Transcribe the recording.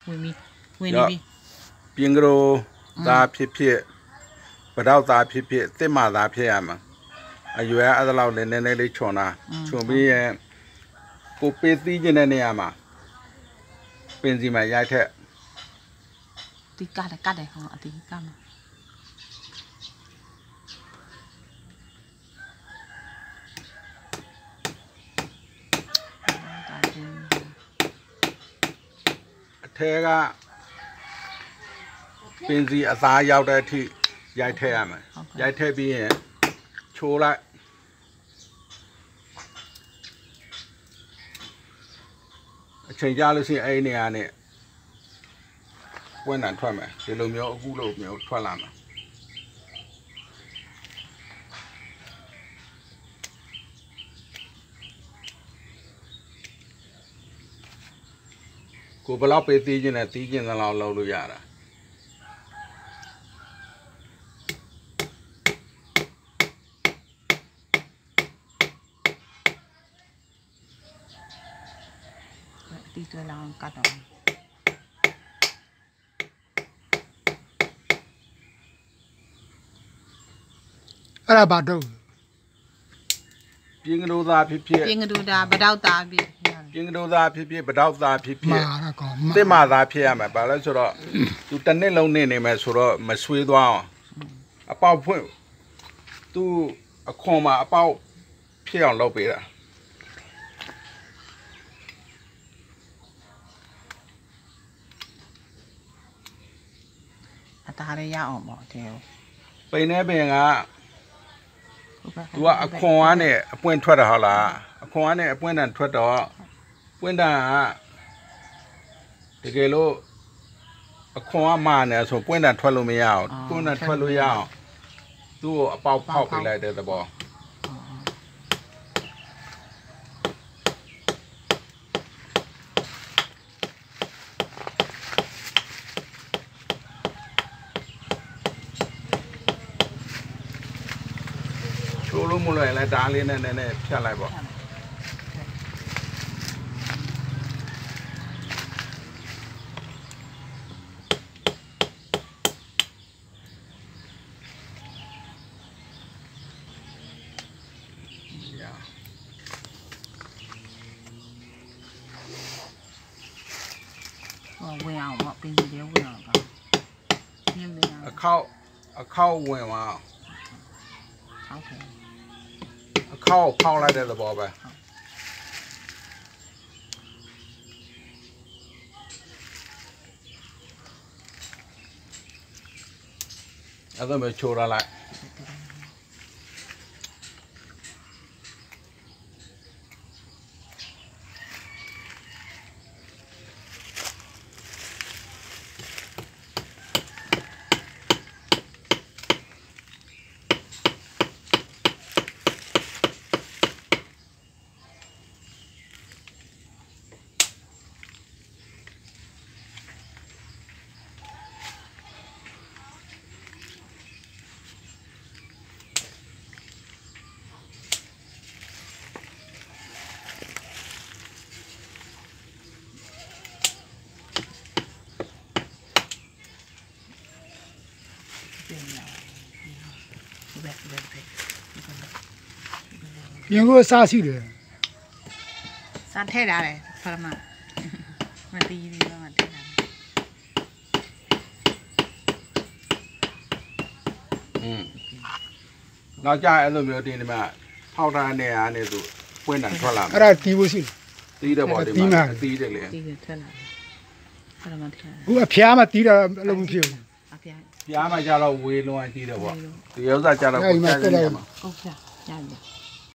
ဝင်နေပြီပြင်ကလေးသားဖြစ်ဖြစ်ပတောက်သားဖြစ်ဖြစ်တစ်မသားဖြစ်ရမှာအရွယ်အဲ့လောက်လည်းနည်းနည်းလေးခြုံတာခြုံပြီးရင်ကိုပေးသီးခြင်းတဲ့နေရာမှာပင်စီမှာရိုက်ထက်တီကတ်တယ်ဟောအတီကတ်မှာအထဲကပင်စီအသားရောက်တဲ့အထိရိုက်ထက်ရမယ်ရိုက်ထက်ပြီးရင်ချိုးလိုက်အချိန်ကြာလို့ရှိရင်အဲ့ဒီနေရာနဲ့ဝက်နံထွက်မယ်ဒီလိုမျိုးအခုလိုမျိုးထွက်လာမှာကိုဘယ်လောက်ပေးသေးခြင်းနဲ့တီးခြင်းသလောက်လုပ်လို့ရတာတီတွဲလောင်းကတ်တော့အဲ့ဒါဘာတော့ပြင်ကလေးသားဖြစ်ဖြစ်ပြင်ကတူတာပတောက်တာပြီပြင်ကလေးသားဖြစ်ဖြစ်ပတောက်သားဖြစ်ဖြစ်မာရကောင်တစ်မသားဖြစ်ရမှာဘာလဲဆိုတော့သူတစ်နှစ်လုံးနေမယ်ဆိုတော့မဆွေးသွားအောင်အပေါက်ဖွင့်သူအခွန်မှာအပေါက်ဖြစ်အောင်လုပ်ပေးတာအသားရရအောင်ပေါ့တဲ့ပိန်နေပင်ကသူကအခွန်ကနေအပွင့်ထွက်တာဟုတ်လားအခွန်ကနေအပွင့်တန်ထွက်တော့ပွင့်တန်ကတကယ်လို့အခွန်ကမာနေဆိုပွင့်တန်ထွက်လို့မရအောင်ပွင့်တန်ထွက်လို့ရအောင်သူ့ကိုအပေါက်ဖောက်ပေးလိုက်တဲ့သဘော ချိုးလို့မလွယ်လဲဒါလေးနဲ့နည်းနည်းဖြတ်လိုက်ပေါ့ဝင်အောင်ပေါ့ပင်စီလေးဝင်အောင်ပါညနေအောင်အခောက်ဝင်သွားအောင်ဟုတ်တယ်အခောက်ဖောက်လိုက်တဲ့သဘောပဲအဲ့ဒါမျိုးချိုးရလိုက်ပြင်ကိုစားရှိတယ်စားထဲရတယ်ဖရမမတီးဘူးတော့မထဲတာနောက်ကြအဲ့လိုမျိုးတင်ဒီမှာဖောက်ထားတဲ့နေရာနဲ့သူပွင့်တန်ထွက်လာအဲ့ဒါတီးဖို့ရှိတယ်တီးတယ်ပေါ့ဒီမှာတီးတယ်လေတီးရထွက်လာဖရမထဲတာခုအဖျားမှတီးတာအလုံးမဖြစ်ဘူးအပြားပြားမှကြတော့ဝေးလုံးဝတီးတယ်ပေါ့ဒီဥစ္စာကြတော့ကိုယ်ကြိုက်နေမှာဟုတ်ပြရပြီ